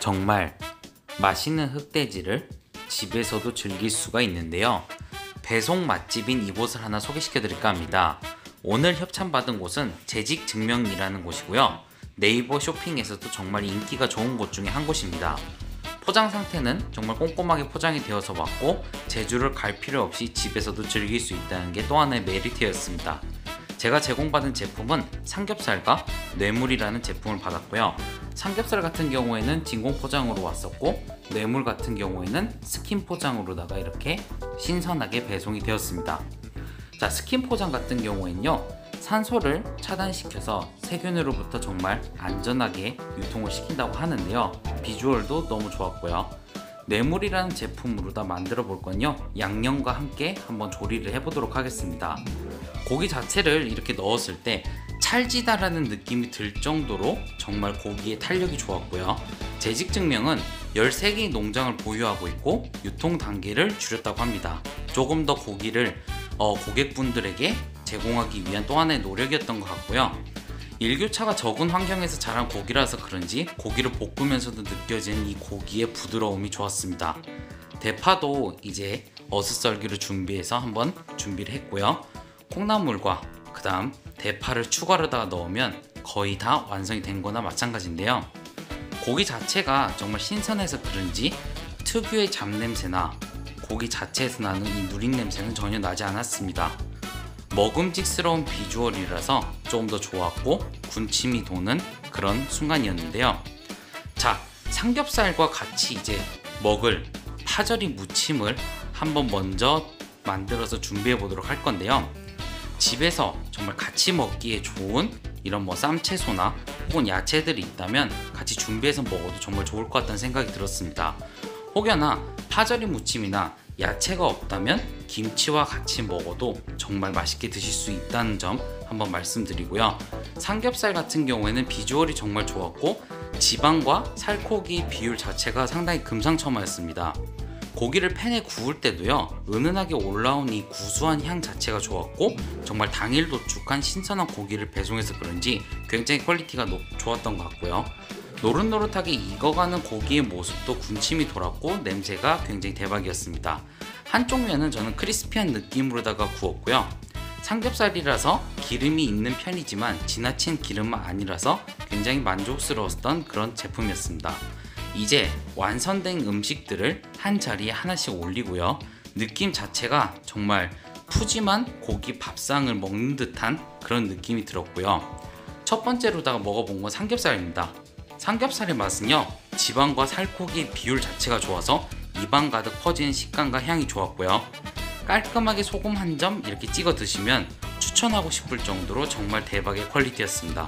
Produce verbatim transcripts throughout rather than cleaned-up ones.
정말 맛있는 흑돼지를 집에서도 즐길 수가 있는데요. 배송 맛집인 이곳을 하나 소개시켜 드릴까 합니다. 오늘 협찬받은 곳은 재직증명이라는 곳이고요. 네이버 쇼핑에서도 정말 인기가 좋은 곳 중에 한 곳입니다. 포장 상태는 정말 꼼꼼하게 포장이 되어서 왔고 제주를 갈 필요 없이 집에서도 즐길 수 있다는 게 또 하나의 메리트였습니다. 제가 제공받은 제품은 삼겹살과 뇌물이라는 제품을 받았고요. 삼겹살 같은 경우에는 진공 포장으로 왔었고 뇌물 같은 경우에는 스킨 포장으로다가 이렇게 신선하게 배송이 되었습니다. 자, 스킨 포장 같은 경우에는요, 산소를 차단시켜서 세균으로부터 정말 안전하게 유통을 시킨다고 하는데요. 비주얼도 너무 좋았고요. 뇌물이라는 제품으로다 만들어 볼 건요, 양념과 함께 한번 조리를 해보도록 하겠습니다. 고기 자체를 이렇게 넣었을 때 찰지다라는 느낌이 들 정도로 정말 고기의 탄력이 좋았고요. 재직증명은 열세 개의 농장을 보유하고 있고 유통 단계를 줄였다고 합니다. 조금 더 고기를 어, 고객분들에게 제공하기 위한 또 하나의 노력이었던 것 같고요. 일교차가 적은 환경에서 자란 고기라서 그런지 고기를 볶으면서도 느껴지는 이 고기의 부드러움이 좋았습니다. 대파도 이제 어슷썰기로 준비해서 한번 준비를 했고요. 콩나물과 그 다음 대파를 추가로다가 넣으면 거의 다 완성이 된 거나 마찬가지인데요. 고기 자체가 정말 신선해서 그런지 특유의 잡냄새나 고기 자체에서 나는 이 누린냄새는 전혀 나지 않았습니다. 먹음직스러운 비주얼이라서 조금 더 좋았고 군침이 도는 그런 순간이었는데요. 자, 삼겹살과 같이 이제 먹을 파절이 무침을 한번 먼저 만들어서 준비해 보도록 할 건데요. 집에서 정말 같이 먹기에 좋은 이런 뭐 쌈채소나 혹은 야채들이 있다면 같이 준비해서 먹어도 정말 좋을 것 같다는 생각이 들었습니다. 혹여나 파절이 무침이나 야채가 없다면 김치와 같이 먹어도 정말 맛있게 드실 수 있다는 점 한번 말씀드리고요. 삼겹살 같은 경우에는 비주얼이 정말 좋았고 지방과 살코기 비율 자체가 상당히 금상첨화였습니다. 고기를 팬에 구울 때도요, 은은하게 올라온 이 구수한 향 자체가 좋았고 정말 당일 도축한 신선한 고기를 배송해서 그런지 굉장히 퀄리티가 높, 좋았던 것 같고요. 노릇노릇하게 익어가는 고기의 모습도 군침이 돌았고 냄새가 굉장히 대박이었습니다. 한쪽 면은 저는 크리스피한 느낌으로다가 구웠고요. 삼겹살이라서 기름이 있는 편이지만 지나친 기름은 아니라서 굉장히 만족스러웠던 그런 제품이었습니다. 이제 완성된 음식들을 한 자리에 하나씩 올리고요. 느낌 자체가 정말 푸짐한 고기 밥상을 먹는 듯한 그런 느낌이 들었고요. 첫 번째로다가 먹어본 건 삼겹살입니다. 삼겹살의 맛은요, 지방과 살코기 비율 자체가 좋아서 입안 가득 퍼지는 식감과 향이 좋았고요. 깔끔하게 소금 한 점 이렇게 찍어 드시면 추천하고 싶을 정도로 정말 대박의 퀄리티였습니다.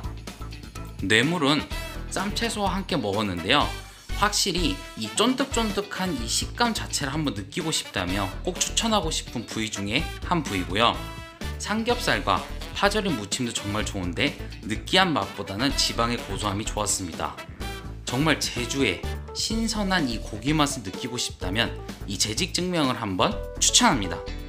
뇌물은 쌈채소와 함께 먹었는데요, 확실히 이 쫀득쫀득한 이 식감 자체를 한번 느끼고 싶다면 꼭 추천하고 싶은 부위 중에 한 부위고요. 삼겹살과 파절이 무침도 정말 좋은데 느끼한 맛보다는 지방의 고소함이 좋았습니다. 정말 제주의 신선한 이 고기 맛을 느끼고 싶다면 이 재직증명을 한번 추천합니다.